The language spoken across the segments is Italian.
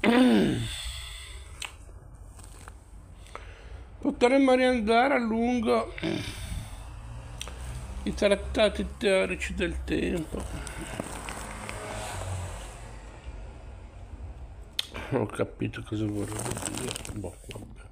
Potremmo riandare a lungo i trattati teorici del tempo. Ho capito cosa volevo dire. Boh, vabbè.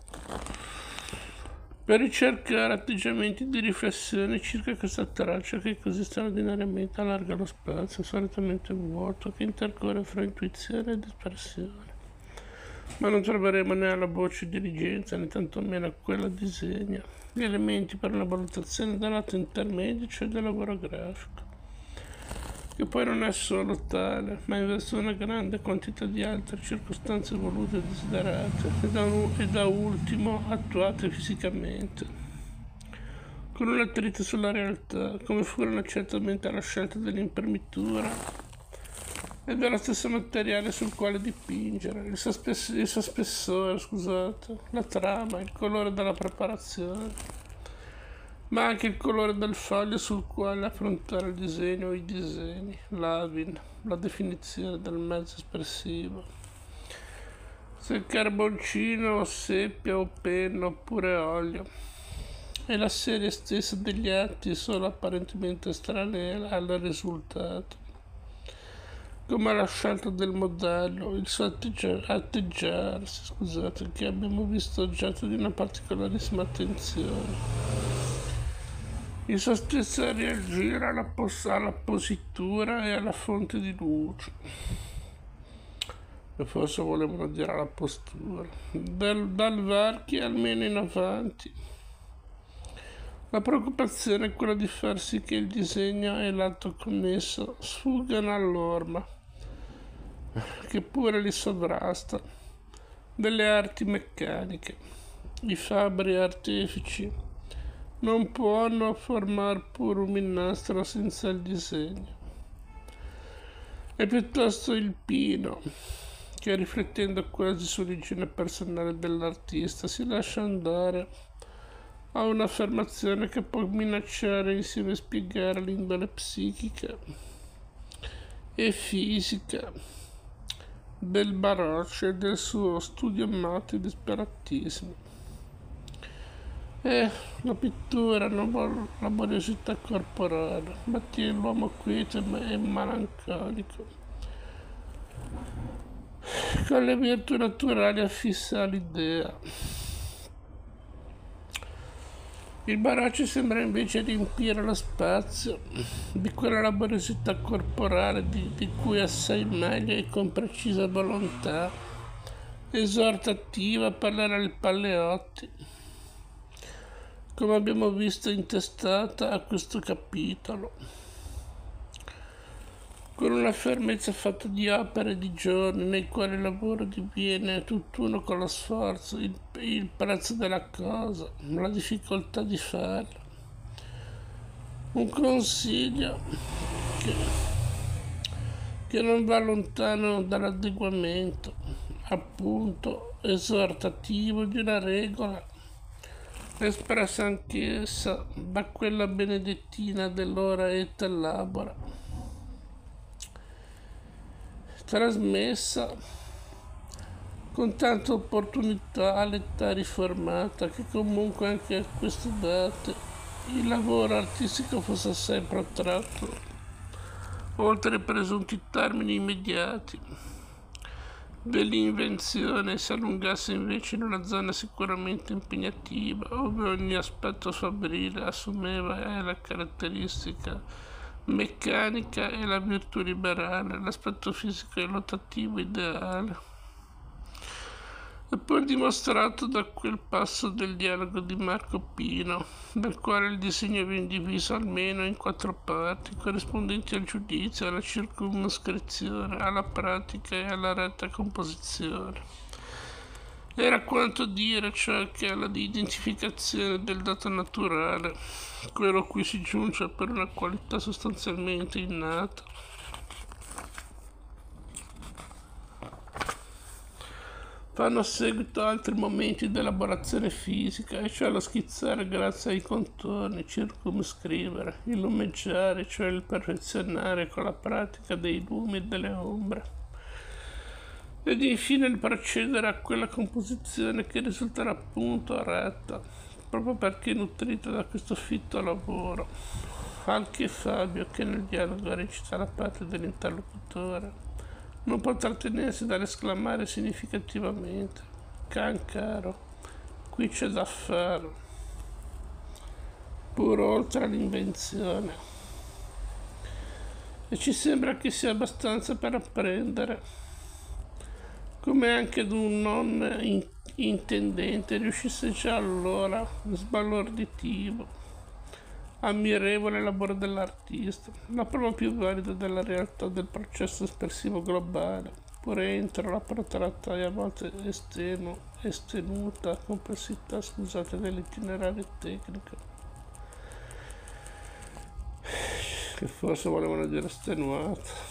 Per ricercare atteggiamenti di riflessione circa questa traccia che così straordinariamente allarga lo spazio, solitamente vuoto, che intercorre fra intuizione ed espressione. Ma non troveremo né alla voce dirigenza né tantomeno a quella disegna gli elementi per una valutazione dall'atto intermedio, cioè del lavoro grafico, che poi non è solo tale, ma investe una grande quantità di altre circostanze volute e desiderate, e da ultimo attuate fisicamente, con un attrito sulla realtà, come furono certamente la scelta dell'imprimitura e dello stesso materiale sul quale dipingere, il suo spessore, scusate, la trama, il colore della preparazione, ma anche il colore del foglio sul quale affrontare il disegno o i disegni, l'avin, la definizione del mezzo espressivo. Se carboncino o seppia o penna oppure olio, e la serie stessa degli atti solo apparentemente estranea al risultato, come la scelta del modello, il suo atteggiarsi, scusate, che abbiamo visto oggetto di una particolarissima attenzione, il suo stesso reagire alla positura e alla fonte di luce, e forse volevano dire alla postura, dal varchi almeno in avanti. La preoccupazione è quella di far sì che il disegno e l'atto connesso sfuggano all'orma, che pure li sovrasta, delle arti meccaniche. I fabbri artefici non possono formare pure un nastro senza il disegno. È piuttosto il pino che, riflettendo quasi sull'origine personale dell'artista, si lascia andare a un'affermazione che può minacciare insieme spiegare l'indole psichica e fisica del Baroche e del suo studio matto e disperatissimo. La pittura non vuole laboriosità corporale, ma tiene l'uomo quieto e melanconico, con le virtù naturali affissa all'idea. Il Baroche sembra invece riempire lo spazio di quella laboriosità corporale di cui assai meglio e con precisa volontà esortativa parlerà il Palleotti, come abbiamo visto intestata a questo capitolo, con una fermezza fatta di opere e di giorni nei quali il lavoro diviene tutt'uno con lo sforzo, il prezzo della cosa, la difficoltà di farla. Un consiglio che non va lontano dall'adeguamento, appunto, esortativo di una regola, espressa anch'essa da quella benedettina dell'ora et labora, trasmessa con tanta opportunità all'età riformata che comunque anche a queste date il lavoro artistico fosse assai protratto oltre i presunti termini immediati dell'invenzione, si allungasse invece in una zona sicuramente impegnativa, dove ogni aspetto fabbrile assumeva la caratteristica meccanica e la virtù liberale, l'aspetto fisico e lotativo ideale. È poi dimostrato da quel passo del dialogo di Marco Pino, dal quale il disegno viene diviso almeno in 4 parti, corrispondenti al giudizio, alla circumscrizione, alla pratica e alla retta composizione. Era quanto dire, cioè, che alla identificazione del dato naturale, quello a cui si giunge per una qualità sostanzialmente innata, fanno seguito altri momenti di elaborazione fisica, e cioè lo schizzare grazie ai contorni, circumscrivere, il lumeggiare, cioè il perfezionare con la pratica dei lumi e delle ombre, ed infine il procedere a quella composizione che risulterà appunto retta, proprio perché nutrita da questo fitto lavoro. Anche Fabio, che nel dialogo recita la parte dell'interlocutore, non può trattenersi dall'esclamare significativamente: "Can caro, qui c'è da fare, pur oltre l'invenzione". E ci sembra che sia abbastanza per apprendere, come anche ad un non intendente riuscisse già allora sbalorditivo, ammirevole lavoro dell'artista, la prova più valida della realtà del processo espressivo globale, pur entro la protratta e a volte estenuta complessità, scusate, dell'itinerario tecnico, che forse volevano dire estenuato,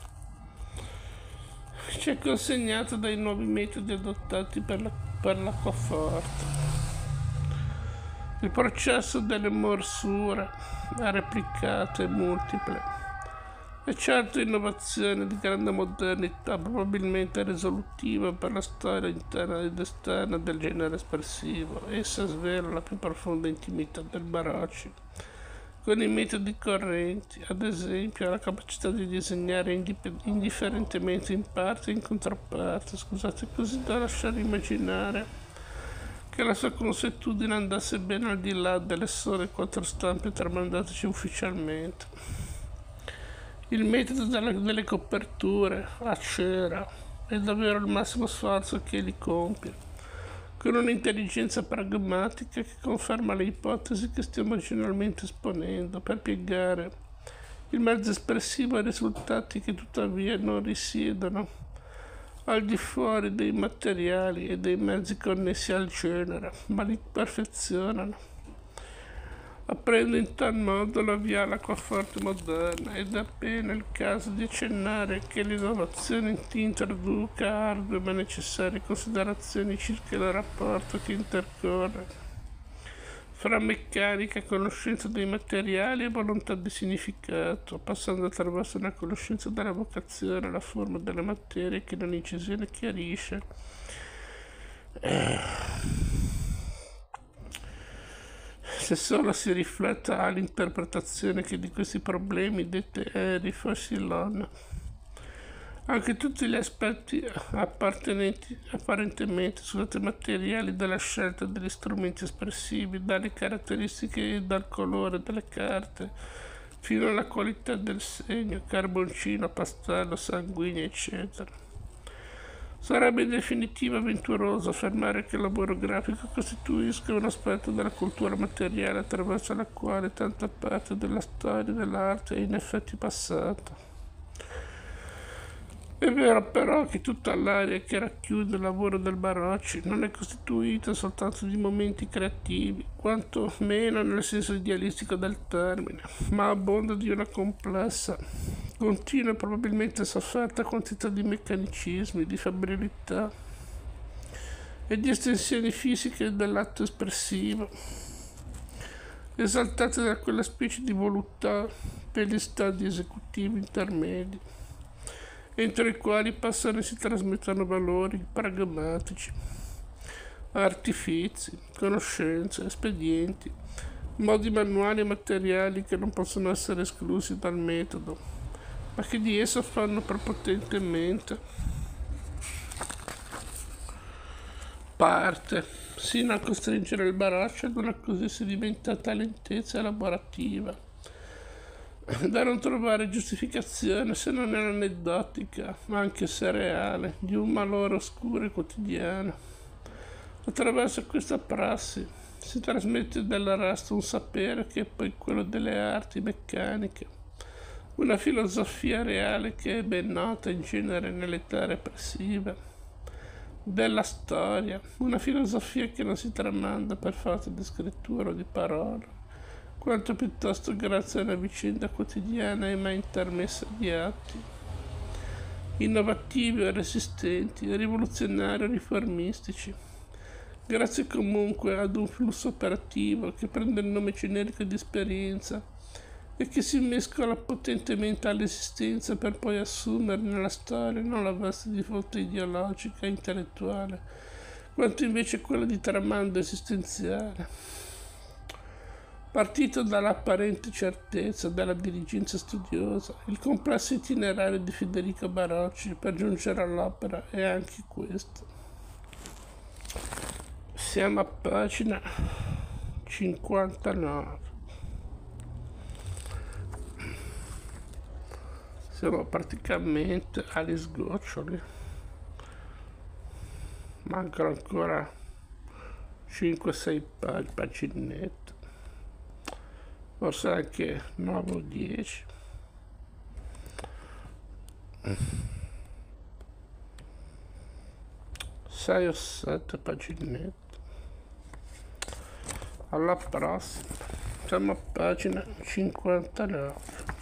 ci è consegnato dai nuovi metodi adottati per l'acquaforte. Il processo delle morsure replicate e multiple è certo innovazione di grande modernità, probabilmente risolutiva per la storia interna ed esterna del genere espressivo. Essa svela la più profonda intimità del Barocci con i metodi correnti, ad esempio la capacità di disegnare indifferentemente in parte e in controparte, scusate, così da lasciare immaginare che la sua consuetudine andasse ben al di là delle sole 4 stampe tramandataci ufficialmente. Il metodo delle coperture a cera è davvero il massimo sforzo che egli compie, con un'intelligenza pragmatica che conferma le ipotesi che stiamo generalmente esponendo per piegare il mezzo espressivo a risultati che tuttavia non risiedono al di fuori dei materiali e dei mezzi connessi al genere, ma li perfezionano. Apprende in tal modo la via all'acquaforte moderna ed è appena il caso di accennare che l'innovazione introduca ardue ma necessarie considerazioni circa il rapporto che intercorre fra meccanica, conoscenza dei materiali e volontà di significato, passando attraverso una conoscenza della vocazione, la forma delle materie che nell'incisione chiarisce. Se solo si rifletta all'interpretazione che di questi problemi dette eri Faucillon, anche tutti gli aspetti apparentemente materiali della scelta degli strumenti espressivi, dalle caratteristiche e dal colore delle carte, fino alla qualità del segno, carboncino, pastello, sanguigno, eccetera. Sarebbe in definitiva avventuroso affermare che il lavoro grafico costituisca un aspetto della cultura materiale attraverso la quale tanta parte della storia dell'arte è in effetti passata. È vero però che tutta l'area che racchiude il lavoro del Barocci non è costituita soltanto di momenti creativi, quanto meno nel senso idealistico del termine, ma abbonda di una complessa, continua e probabilmente sofferta quantità di meccanicismi, di febrilità e di estensioni fisiche dell'atto espressivo, esaltate da quella specie di voluttà per gli stadi esecutivi intermedi, entro i quali passano e si trasmettono valori pragmatici, artifizi, conoscenze, espedienti, modi manuali e materiali che non possono essere esclusi dal metodo, ma che di esso fanno prepotentemente parte, sino a costringere il Barocci ad una così sedimentata lentezza elaborativa da non trovare giustificazione se non nell'aneddotica, ma anche se reale, di un malore oscuro e quotidiano. Attraverso questa prassi si trasmette del resto un sapere che è poi quello delle arti meccaniche, una filosofia reale che è ben nota in genere nell'età repressiva della storia, una filosofia che non si tramanda per forza di scrittura o di parola, quanto piuttosto grazie a una vicenda quotidiana e mai intermessa di atti innovativi e resistenti, rivoluzionari o riformistici, grazie comunque ad un flusso operativo che prende il nome generico di esperienza e che si mescola potentemente all'esistenza per poi assumere nella storia non la veste di fonte ideologica e intellettuale, quanto invece quella di tramando esistenziale. Partito dall'apparente certezza della diligenza studiosa, il complesso itinerario di Federico Barocci per giungere all'opera è anche questo. Siamo a pagina 59. Siamo praticamente agli sgoccioli. Mancano ancora 5-6 paginette. Forse anche 9 o 10. Sei o 7 paginette. Alla prossima. Siamo a pagina 59.